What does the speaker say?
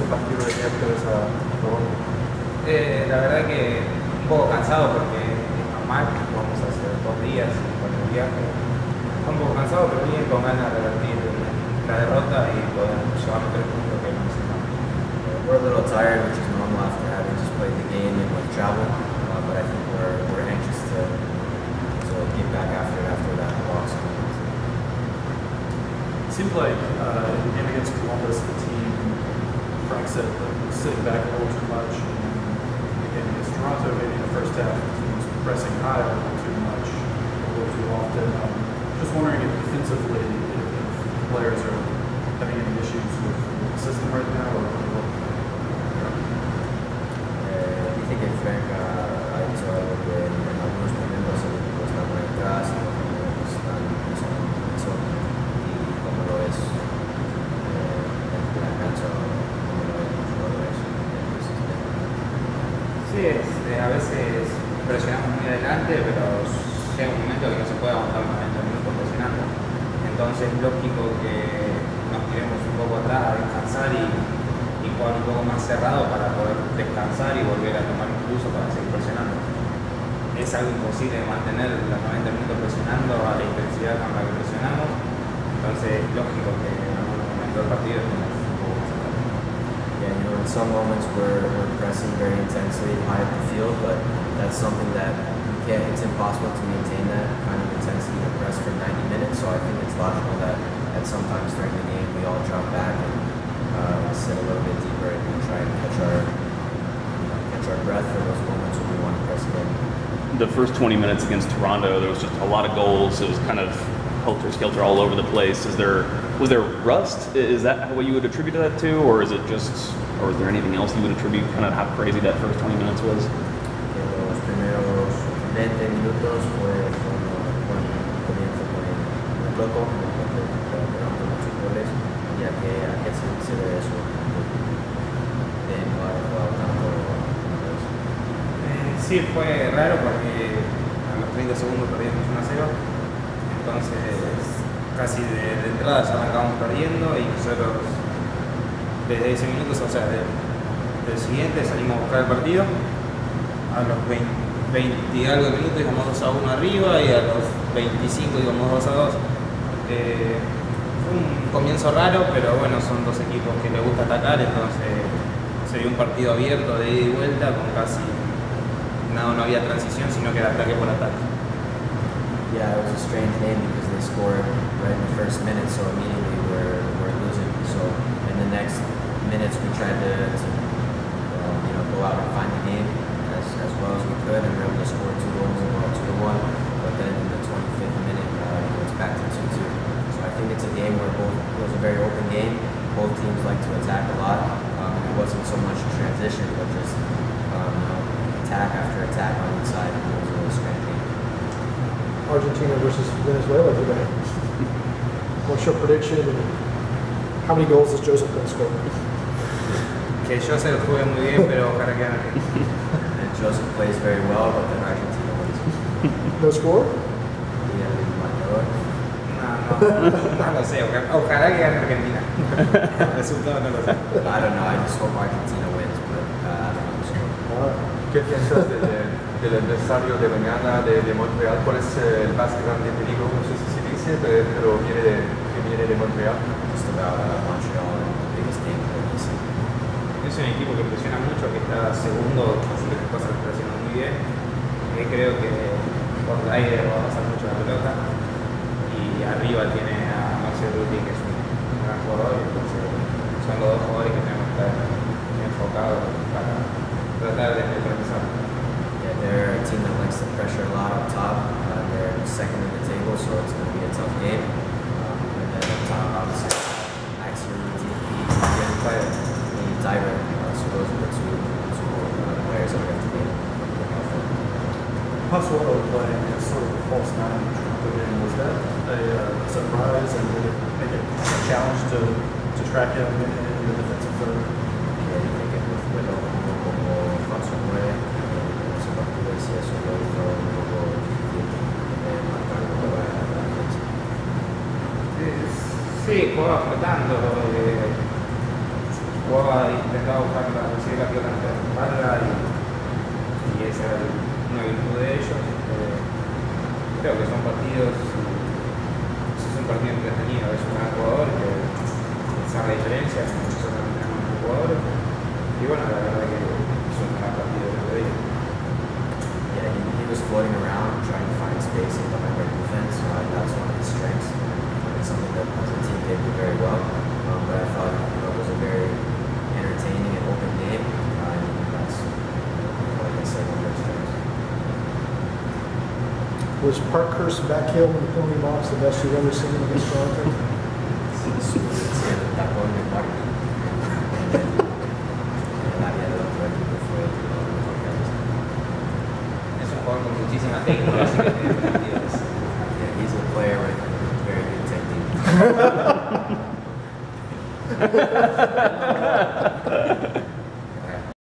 partido de miércoles a Toronto? La verdad que un poco cansado porque es normal, vamos a hacer 2 días con el viaje. Un poco cansado, pero bien, con ganas de revertir la derrota y poder llevar 3 puntos que necesitamos. We're a little tired, which is normal after having just played the game and with travel, but I think we're anxious to get back after that loss. It seemed like in the game against Columbus, the team, Frank said, was sitting back a little too much. And again against Toronto, maybe in the first half, the team was pressing high a little too much, a little too often. Just wondering if defensively, if players are having any issues with the system right now, or what? Dije que Frank ha dicho algo que en algunos momentos el equipo está muy atrás, en otros momentos están en eso, y cómo lo es en la cancha, cómo lo ven los jugadores en el sistema. Sí, a veces presionamos muy adelante, pero llega un momento que no se puede aguantar 90 minutos presionando. Entonces es lógico que nos tiremos un poco atrás a descansar y jugar un poco más cerrado para poder descansar y volver a tomar impulso para seguir presionando. Es algo imposible mantener los 90 minutos presionando a la intensidad con la que presionamos, entonces es lógico que en algún momento del partido estemos un poco más atrás. Yeah, you know, in some moments we're pressing very intensely high up the field, but that's something that it's impossible to maintain that kind of intensity to press for 90 minutes, so I think it's logical that sometimes during the game we all drop back and sit a little bit deeper and try and catch our breath for those moments when we want to press again. The first 20 minutes against Toronto, there was just a lot of goals. It was kind of helter-skelter all over the place. Was there rust? Is that what you would attribute that to, or is there anything else you would attribute kind of how crazy that first 20 minutes was? Los primeros 20 minutos fue cuando comienza muy loco, pegando muchos goles, y a qué se debe eso de no haber jugado tanto una vez. Sí, fue raro porque a los 30 segundos perdimos 1-0, entonces casi de entrada ya arrancamos perdiendo y nosotros desde ese minuto, o sea, del siguiente salimos a buscar el partido. A los 20 y algo de minutos íbamos 2-1 arriba y a los 25 íbamos 2-2. Fue un comienzo raro, pero bueno, son dos equipos que les gusta atacar, entonces se dio un partido abierto de ida y vuelta con casi no había transición, sino que era ataque por ataque. Yeah, it was a strange game because they scored right in the first minute, so immediately we're losing. So in the next minutes we tried to go out and find the game as well as we could, and we were able to score 2 goals and go 2-1. But then in the 25th minute, it's back to 2-2. So I think it's a game where it was a very open game. Both teams like to attack a lot. It wasn't so much transition, but just attack after attack on each side. It was a really strange game. Argentina versus Venezuela today. What's your prediction? And how many goals is Joseph going to score? Que Joseph juegue muy bien, pero ojalá que gane. And Joseph plays very well, but then Argentina wins. No score? Yeah, el marcador. No lo sé, ojalá que gane Argentina. El resultado no lo sé. I don't know, I just hope Argentina wins, but I don't know the score. ¿Qué piensas del adversario de mañana de Montreal? ¿Cuál es el más grande peligro? No sé si se dice, pero viene de Montreal. Just about Montreal and the biggest game that we see. Es un equipo que presiona mucho, que está segundo, así que las cosas lo está haciendo muy bien. Creo que por el aire va a pasar mucho la pelota. Y arriba tiene a Marcel Ruti, que es un gran jugador, y entonces son los dos jugadores que tenemos que estar enfocados para tratar de neutralizar. Yeah, they're a team that likes to pressure a lot up top. They're second in the table, so it's going to be a tough game. And then up top, obviously, Max Ruti, Tyler. So those are the two players that we have to be looking out for. Pasuelo playing as sort of a false nine in, was that a surprise, and did it make it a challenge to track him in the defensive third? Yeah, you think it with como falso 9, ese partido sí eso lo hizo un poco difícil marcar un poco la defensa. Sí, jugaba flotando, jugaba intentaba buscar recibir la pelota en la espalda y esa era una virtud de ellos. Creo que son partidos, es un partido entretenido, es un gran jugador que sabe la diferencia, nosotros también tenemos un jugador y bueno, la verdad que es un gran partido de ellos. Yeah, he was floating around trying to find spacing behind our defense. That's one of his strengths. It's something that as a team they do very well. But I thought it was a very entertaining and open game. And that's, like I said, one of their strengths. Was Parkhurst backhill in the penalty box the best you've ever seen against Toronto? Es un jugador con muchísima técnica